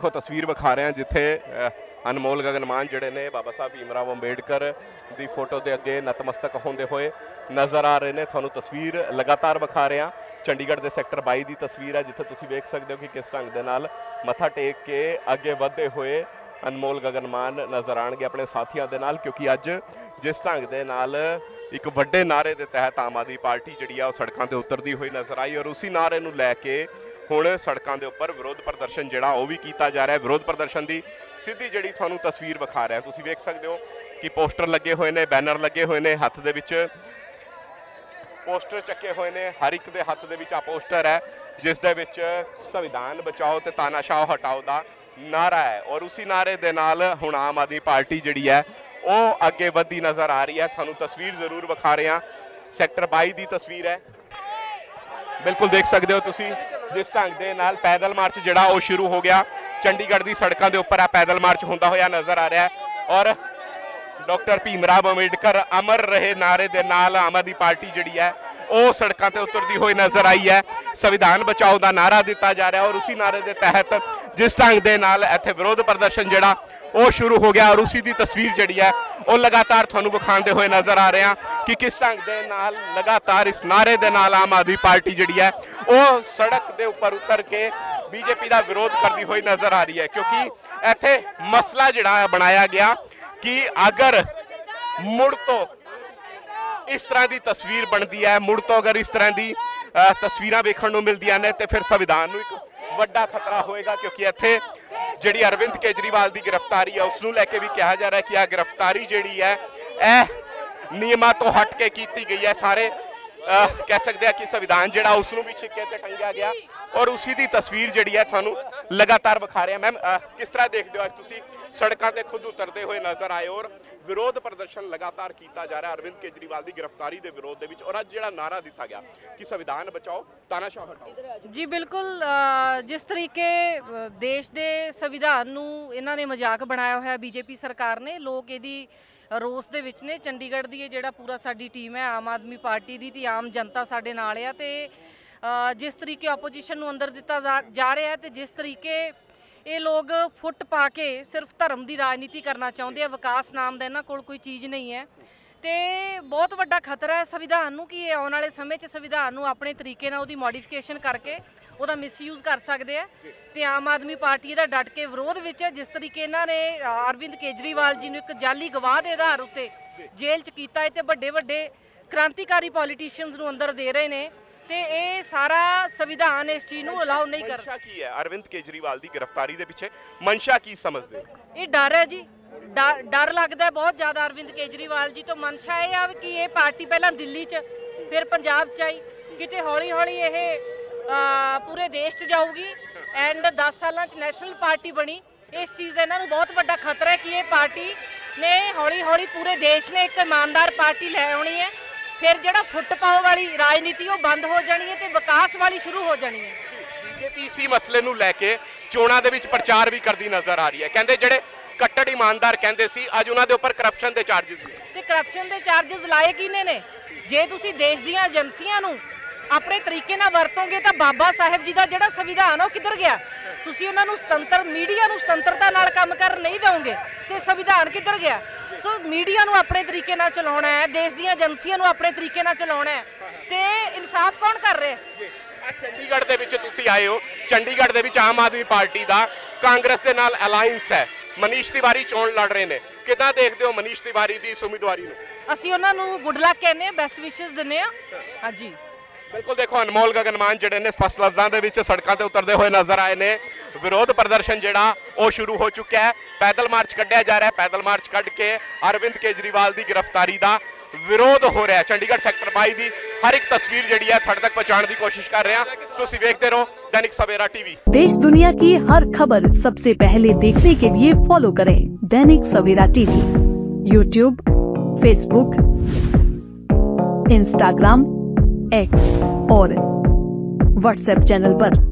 देखो तस्वीर विखा रहे हैं जिथे अनमोल गगनमान जिहड़े ने बाबा साहब भीमराव अंबेडकर की फोटो के अगे नतमस्तक होंदे हुए नज़र आ रहे हैं। तुहानूं तस्वीर लगातार विखा रहे हैं। चंडीगढ़ के सैक्टर 22 की तस्वीर है जिथे तुसीं वेख सकते हो कि किस ढंग दे नाल मत्था टेक के अगे वधदे हुए अनमोल गगनमान नज़र आएंगे अपने साथियों के नाल, क्योंकि अज जिस ढंग दे नाल एक वड्डे नारे के तहत आम आदमी पार्टी जिहड़ी आ सड़कों पर उतरती हुई नज़र आई और उसी नारे नूं लैके हुण सड़कों के उपर विरोध प्रदर्शन जिहड़ा वो भी किया जा रहा है। विरोध प्रदर्शन की सीधी जिहड़ी तुहानूं तस्वीर विखा रहा है, तुसीं वेख सकते हो कि पोस्टर लगे हुए ने, बैनर लगे हुए ने, हत्थ दे विच पोस्टर चके हुए ने, हर एक दे हत्थ दे विच आ पोस्टर है जिस दे विच संविधान बचाओ ते तानाशाह हटाओ दा नारा है और उसी नारे दे नाल हुण आम आदमी पार्टी जिहड़ी है वो अगे वधदी नज़र आ रही है। तुहानूं तस्वीर जरूर विखा रहे हैं, सैक्टर 22 की तस्वीर है, बिल्कुल देख सकते हो तुसी जिस ढंग दे नाल पैदल मार्च जिहड़ा वो शुरू हो गया। चंडीगढ़ की सड़कों के उपर पैदल मार्च होंदा होया नज़र आ रहा है और डॉक्टर भीमराव अंबेडकर अमर रहे नारे दे नाल आम आदमी पार्टी जिहड़ी है वो सड़कों पर उतरती हुई नज़र आई है। संविधान बचाओ का नारा दिता जा रहा है और उसी नारे के तहत जिस ढंग दे नाल इत्थे विरोध प्रदर्शन जिहड़ा वो शुरू हो गया और उसी की तस्वीर जिहड़ी है वो लगातार तुहानूं विखांदे हुए नज़र आ रहे हैं कि किस ढंग दे नाल लगातार इस नारे दे नाल आम आदमी पार्टी जिहड़ी है वो सड़क के उपर उतर के बीजेपी का विरोध करती हुई नज़र आ रही है। क्योंकि इत्थे मसला जिहड़ा बनाया गया कि अगर मुड़ तो इस तरह की तस्वीर बनती है, मुड़ तो अगर इस तरह की तस्वीरां वेखण नूं मिलदियां ने तो फिर संविधान नूं एक वड्डा खतरा होएगा। क्योंकि इत्थे जिहड़ी अरविंद केजरीवाल की गिरफ्तारी है उसनूं लैके भी कहा जा रहा है कि यह गिरफ्तारी जिहड़ी है यह नियमां तो हट के की गई है। सारे कह सकते हैं कि संविधान जिहड़ा उसनूं भी छिक्के ते टंगिया गया और उसी की तस्वीर जिहड़ी है तुहानूं लगातार विखा रहे हैं। मैम किस तरह देखते हो अज तुसीं सड़कों पर खुद उतरते हुए नज़र आए और विरोध प्रदर्शन लगातार किया जा रहा है अरविंद केजरीवाल की गिरफ्तारी के विरोध दे विच और अज जिहड़ा नारा दिता गया कि संविधान बचाओ तानाशाह हटाओ। जी बिल्कुल, जिस तरीके देश के संविधान नूं इन्हां ने मजाक बनाया होया बीजेपी सरकार ने, लोग इहदी रोस दे विच ने। चंडीगढ़ दी जिहड़ा पूरा साडी टीम है आम आदमी पार्टी दी ते आम जनता साडे नाल आ ते जिस तरीके ओपोजिशन नूं अंदर दिता जा रहा है तो जिस तरीके ये लोग फुट पा के सिर्फ धर्म की राजनीति करना चाहते हैं, विकास नाम का इन्हां कोल कोई चीज़ नहीं है तो बहुत वड्डा खतरा है संविधान नूं कि आने वाले समय संविधान नूं अपने तरीके नाल उहदी मॉडिफिकेशन करके उहदा मिसयूज़ कर सकते हैं। तो आम आदमी पार्टी दा डट के विरोध विच जिस तरीके इन्हां ने अरविंद केजरीवाल जी नूं एक जाली गवाह के आधार उत्ते जेल च कीता है ते वड्डे वड्डे क्रांतिकारी पॉलीटिशियंस नूं अंदर दे रहे हैं ते ये सारा संविधान इस चीज़ नूं अलाउ नहीं कर। मंशा की है अरविंद केजरीवाल की गिरफ्तारी के पीछे मंशा की समझते? ये डर है जी, डर लगता है बहुत ज़्यादा अरविंद केजरीवाल जी तो। मंशा ये आ कि ये पार्टी पहला दिल्ली च फिर पंजाब च आई, किते हौली हौली ये पूरे देश च जाऊगी एंड 10 सालों च नैशनल पार्टी बनी। इस चीज़ का इन्होंने बहुत बड़ा खतरा है कि ये पार्टी ने हौली हौली पूरे देश ने एक ईमानदार पार्टी लै आनी है, फिर जो फुट पाओ वाली राजनीति वो बंद हो जानी है तो विकास वाली शुरू हो जानी है। बीजेपी इसी मसले नूं लैके चोणां दे विच प्रचार भी करती नज़र आ रही है। कहते जिहड़े कट्टड़ ईमानदार कहते सी अज उन्हां दे उपर करप्शन के चार्जिस ते करप्शन के चार्जिस लाए किने ने? जे तुसीं देश दीआं एजेंसियां नूं अपने तरीके नाल वरतोगे तो बाबा साहब जी का जिहड़ा संविधान वो किधर गया? तुसीं उन्हां नूं सुतंत्र मीडिया नूं सुतंत्रता नाल काम कर नहीं दोगे तो संविधान किधर गया? सो मीडिया नूं अपने तरीके नाल चलाउणा है, देश दी एजेंसियां नूं अपने तरीके नाल चलाउणा है ते इंसाफ कौन कर रहे? चंडीगढ़ दे विच तुसीं आए हो, चंडीगढ़ दे विच आम आदमी पार्टी दा कांग्रेस दे नाल अलायंस है, मनीष तिवारी चोण लड़ रहे हैं, किदां देखदे हो मनीष तिवारी दी इस उम्मीदवारी नूं? असीं उन्हां नूं गुड लक कहने आ, बेस्ट विशेस दिंदे आ। हाँ जी बिल्कुल, देखो अनमोल गगनमान जिहड़े ने स्पष्ट लफ्ज़ां दे विच सड़कों पर उतरते हुए नज़र आए ने। विरोध प्रदर्शन जिहड़ा वो शुरू हो चुका है, पैदल मार्च कढ़िया जा रहा है, पैदल मार्च कढ़ के अरविंद केजरीवाल की गिरफ्तारी का विरोध हो रहा है। चंडीगढ़ सैक्टर 22 की हर एक तस्वीर जिहड़ी है तुहाडे तक पहुंचाने की कोशिश कर रहे हैं। तुसीं वेखदे रहो दैनिक सवेरा टीवी। देश दुनिया की हर खबर सबसे पहले देखने के लिए फॉलो करें Dainik Savera TV, YouTube, Facebook, Instagram, X और व्हाट्सएप चैनल पर।